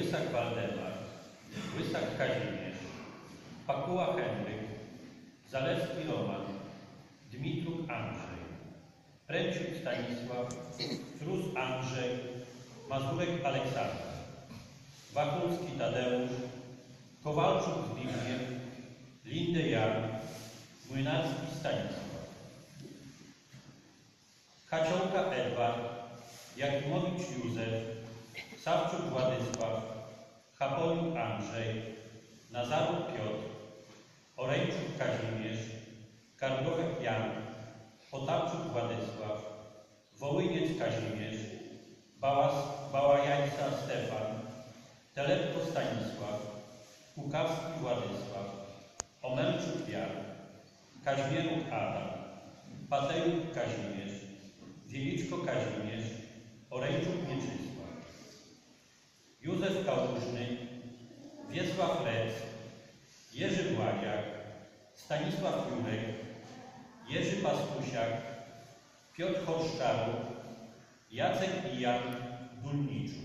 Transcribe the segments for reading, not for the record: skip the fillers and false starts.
Łysak Waldemar, Łysak Kazimierz, Pakuła Henryk, Zalewski Roman, Dmitruk Andrzej, Pręciuk Stanisław, Frus Andrzej, Mazurek Aleksander, Wachulski Tadeusz, Kowalczuk Zbigniew, Linde Jan, Młynarski Stanisław, Kaciołka Edward, Jakimowicz Józef, Sawczuk Władysław, Chapolik Andrzej, Nazaruk Piotr, Orejczuk Kazimierz, Kargowek Jan, Potapczuk Władysław, Wołyniec Kazimierz, Bałajańca Stefan, Telepko Stanisław, Kukawski Władysław, Omelczuk Jan, Kaźmieruk Adam, Patejuk Kazimierz, Wieliczko Kazimierz, Orejczuk Mieczysław, Józef Kałużny, Wiesław Rec, Jerzy Władziak, Stanisław Jurek, Jerzy Paskusiak, Piotr Horszczaruk, Jacek i Jan Dulniczuk,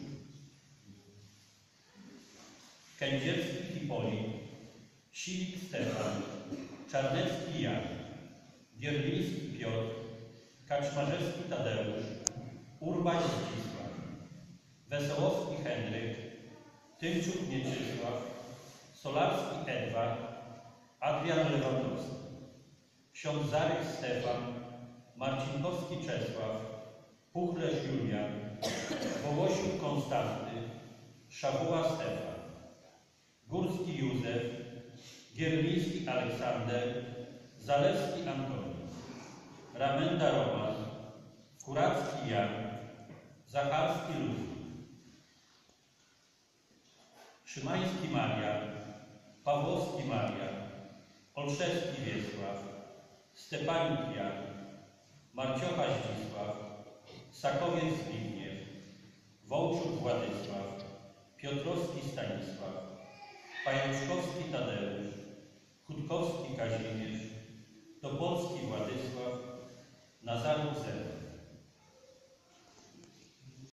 Kędzierski Hipolit, Silik Stefan, Czarnecki Jan, Wierliński Piotr, Kaczmarzewski Tadeusz, Urbań Zdzisław, Wesołowski Henryk, Tymczuk Mieczysław, Solarski Edward, Adrian Lewandowski, ksiądz Zaryk Stefan, Marcinkowski Czesław, Puchlerz Julian, Wołosiuk Konstanty, Szabuła Stefan, Górski Józef, Gierliński Aleksander, Zalewski Antoni, Ramenda Roman, Kuracki Jan, Zacharski Ludwik, Szymański Marian, Pawłowski Marian, Olszewski Wiesław, Stepanik Jan, Marciocha Zdzisław, Sakowiec Zbigniew, Wołczuk Władysław, Piotrowski Stanisław, Pajączkowski Tadeusz, Kutkowski Kazimierz, Topolski Władysław, Nazaruk Zero.